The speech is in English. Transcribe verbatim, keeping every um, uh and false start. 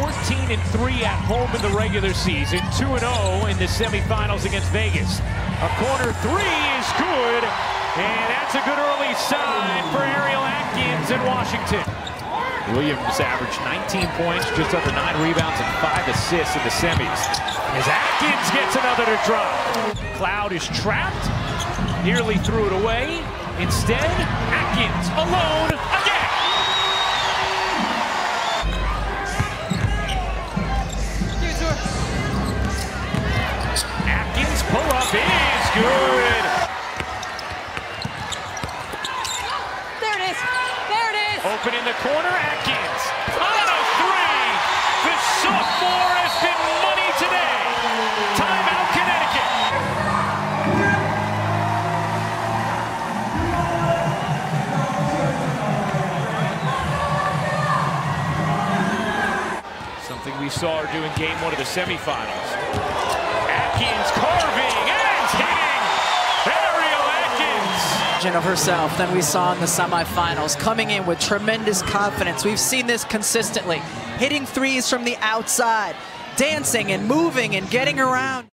fourteen and three at home in the regular season, two and oh in the semifinals against Vegas. A corner three is good, and that's a good early sign for Ariel Atkins in Washington. Williams averaged nineteen points, just under nine rebounds, and five assists in the semis. As Atkins gets another to drop. Cloud is trapped, nearly threw it away. Instead, Atkins alone again. Atkins pull-up is good. There it is. There it is. Open in the corner, Atkins. On a three. The sophomore has been money today. Timeout, Connecticut. Something we saw her do in game one of the semifinals. Atkins carving and hitting. Ariel Atkins. Of herself than we saw in the semifinals, coming in with tremendous confidence. We've seen this consistently, hitting threes from the outside, dancing and moving and getting around.